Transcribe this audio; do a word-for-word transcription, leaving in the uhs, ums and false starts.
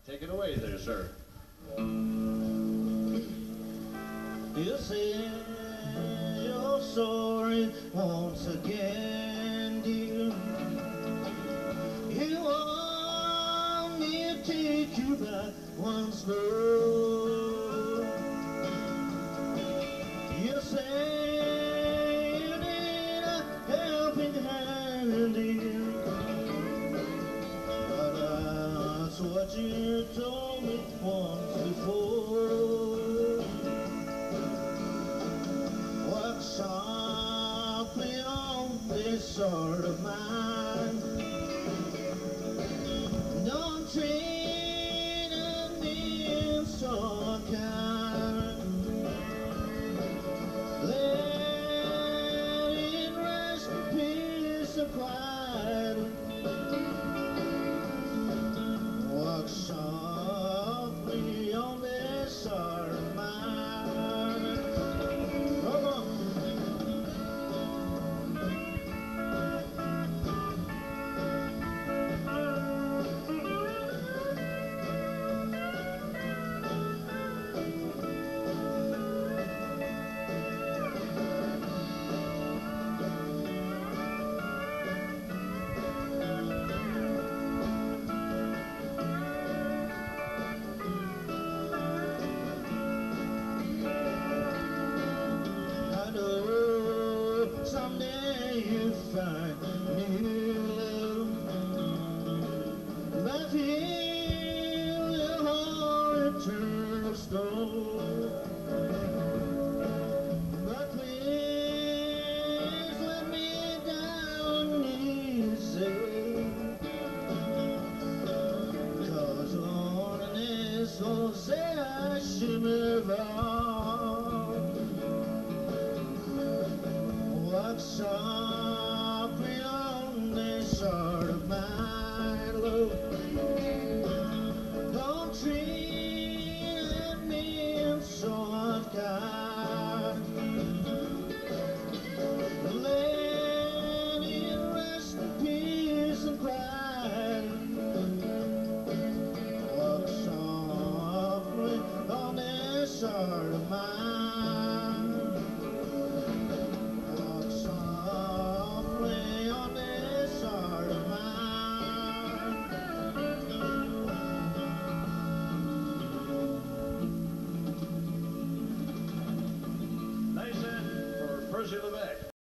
Take it away there, sir. You say you're sorry once again, dear. You want me to take you back once more. You say you need a helping hand, dear. But that's what you told me once before. Walk softly on this sword of mine. Don't treat me so kind. Let it rest in peace and quiet. Walk softly on this sword of mine. Come on. Someday you find new love, but feel your heart turn of stone. But please let me down easy, 'cause loneliness won't say I should move on.